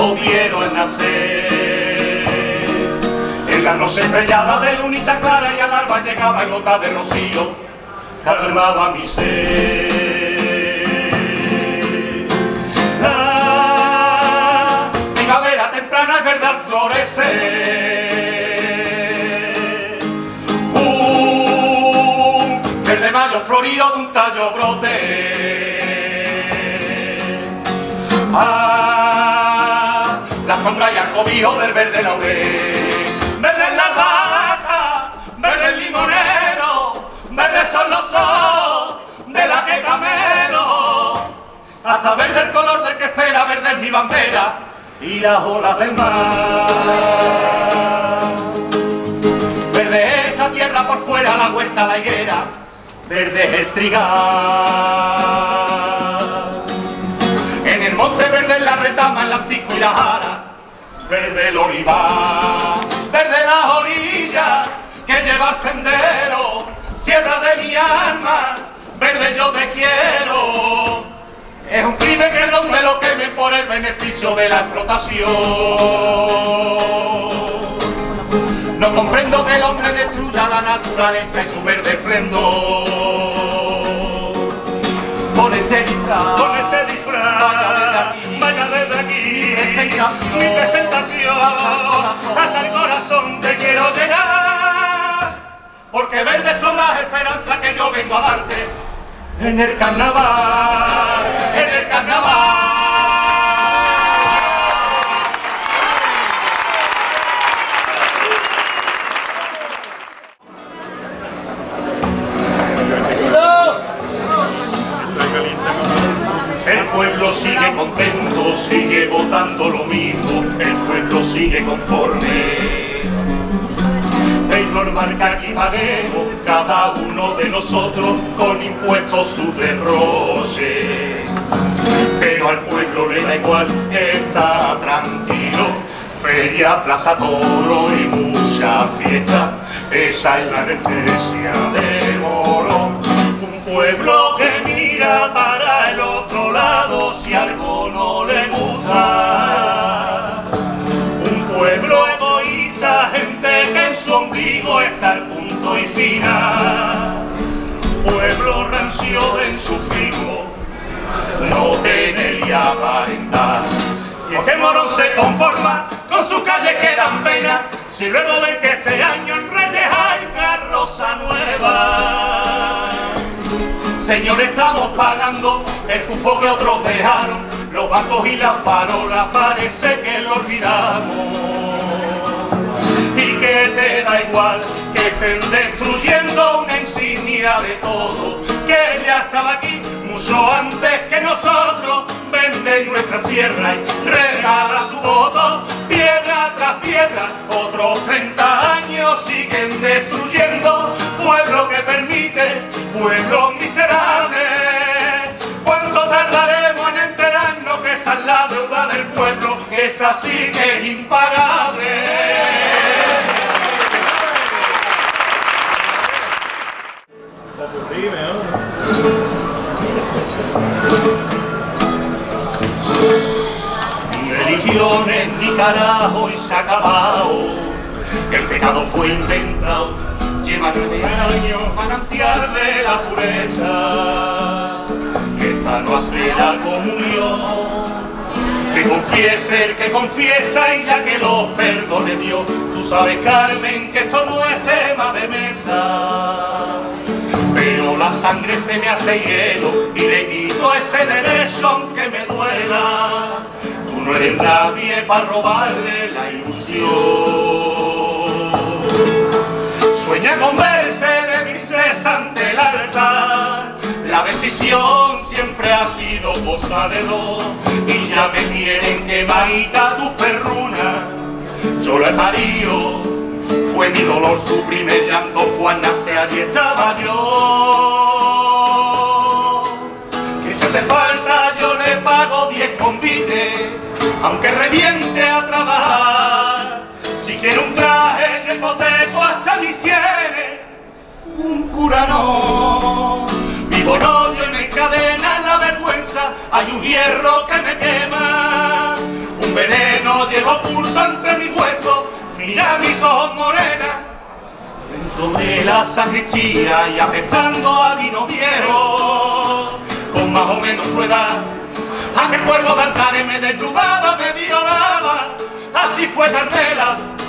lo vieron nacer. En la noche estrellada de lunita clara y al alba llegaba en gota de rocío, calmaba mi ser. La primavera temprana es verdad florecer. Verde mayo florido de un tallo brote. La sombra y el cobijo del verde laurel. Verde es la albahaca, verde el limonero, verde son los ojos de la que camelo. Hasta verde el color del que espera, verde es mi bandera y las olas del mar. Verde es esta tierra por fuera, la huerta, la higuera, verde es el trigal. En el monte verde es la retama, el antico y la jara, verde el olivar, verde las orillas que lleva el sendero, sierra de mi alma, verde yo te quiero. Es un crimen que no me lo quemen por el beneficio de la explotación. No comprendo que el hombre destruya la naturaleza y su verde esplendor. Con este disfraz, vaya desde aquí, mi presentación, hasta el corazón te quiero llegar, porque verdes son las esperanzas que yo vengo a darte en el carnaval, en el carnaval. El pueblo sigue contento, sigue votando lo mismo, el pueblo sigue conforme. Es normal que aquí paguemos cada uno de nosotros con impuestos su derroche. Pero al pueblo le da igual, está tranquilo. Feria, plaza, toro y mucha fiesta, esa es la anestesia de Morón. Un pueblo que mira para el otro lado si algo no le gusta. Un pueblo egoísta, gente que en su ombligo está el punto y final. Pueblo rancio en su figo, no tener y aparentar. Y es que Morón se conforma con sus calles que dan pena, si luego ven que este año en Reyes hay carroza nueva. Señor, estamos pagando el cufo que otros dejaron, los bancos y las farolas parece que lo olvidamos. Y que te da igual que estén destruyendo una insignia de todo, que ya estaba aquí mucho antes que nosotros. Vende nuestra sierra y regala tu voto, piedra tras piedra, otros 30 años siguen destruyendo. Pueblo que permite, pueblo miserable, ¿cuánto tardaremos en enterarnos que esa es la deuda del pueblo, que esa sí que es impagable? Ni religiones ni carajo y se ha acabado, el pecado fue inventado, lleva 9 años manantial de la pureza. Esta no hace la comunión, que confiese el que confiesa y ya que lo perdone Dios. Tú sabes, Carmen, que esto no es tema de mesa, pero la sangre se me hace hielo y le quito ese derecho aunque me duela. Tú no eres nadie para robarle la ilusión. Sueña con verse de mises ante el altar, la decisión siempre ha sido cosa de dos, y ya me quieren quemadita tus perrunas. Yo la he parido, fue mi dolor, su primer llanto fue al nacer, allí estaba yo. Que si hace falta yo le pago 10 convites, aunque reviente a trabajar. Si quiero un traje yo hipoteco hasta mis sienes, un cura no. Vivo en odio y me encadena la vergüenza, hay un hierro que me quema, un veneno llevo oculto entre mis huesos, mira mis ojos morena. Dentro de la sacristía y apestando a vino viejo, con más o menos su edad, aquel cuervo de altares me desnudaba, me violaba, así fue Carmela.